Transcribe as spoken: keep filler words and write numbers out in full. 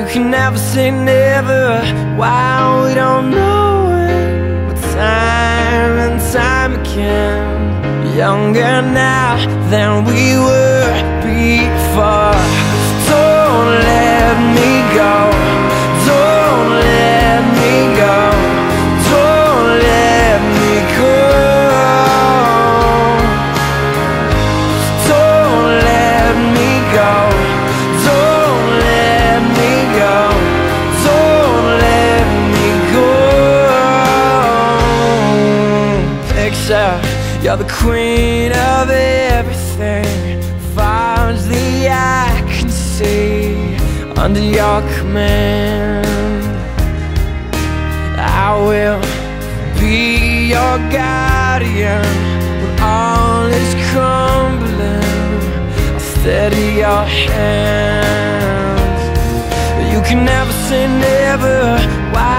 You can never say never. Wow, we don't know when, but time and time again, younger now than we were before. Don't let me go. Don't let me go. Don't let me go. Don't let me go. Don't let me go. Don't let me go. Picture you're the queen of everything, far as the eye can see. Under your command, I will be your guardian. When all is crumbling, I'll steady your hand. You can never say never. Why